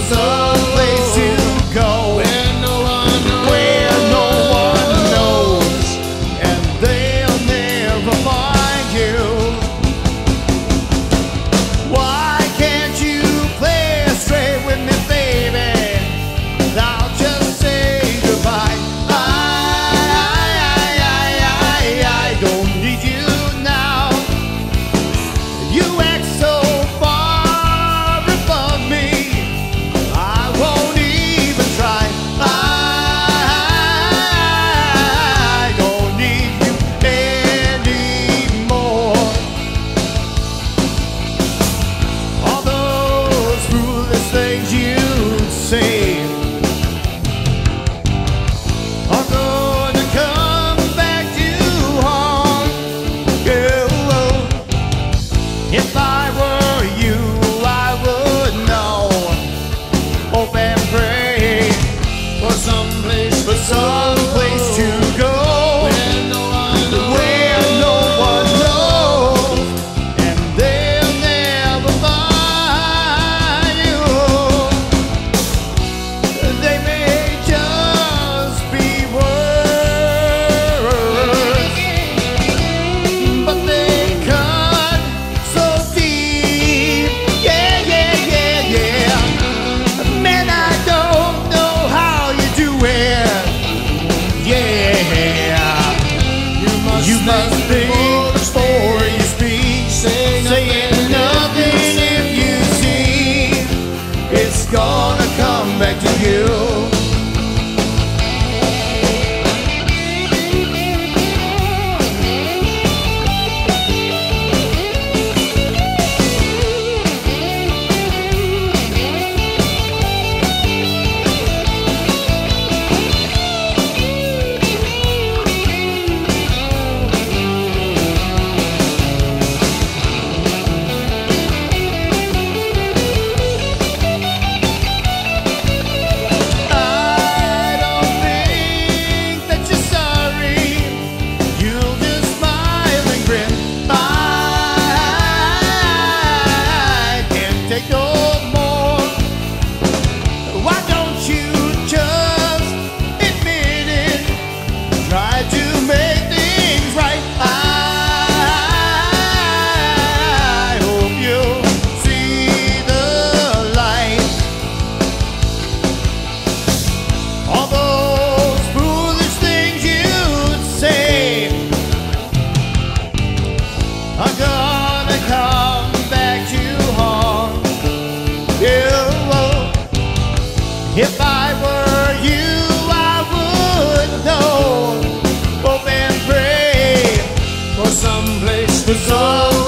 some place to go where no one knows, and they'll never find you. Why can't you play straight with me, baby? I'll just say goodbye. I don't need you now. You act so far above me, I won't even try. I don't need you anymore. All those foolish things you say are gonna come back to haunt you. If I were you, I would know, hope and pray for some place to go where no one knows, and they'll never find you. They may just be words, but they cut so deep. Yeah. Man, I don't know how you do it. Yeah, you must think before you speak. Saying nothing if you see it's gonna come back to you. I don't think that you're sorry. You'll just smile and grin. I can't take no more. Why don't you just admit it? Try to make things right. I hope you'll see the light. All those foolish things you'd say are gonna come back to haunt you. If I were you, I would know, hope and pray for some place to go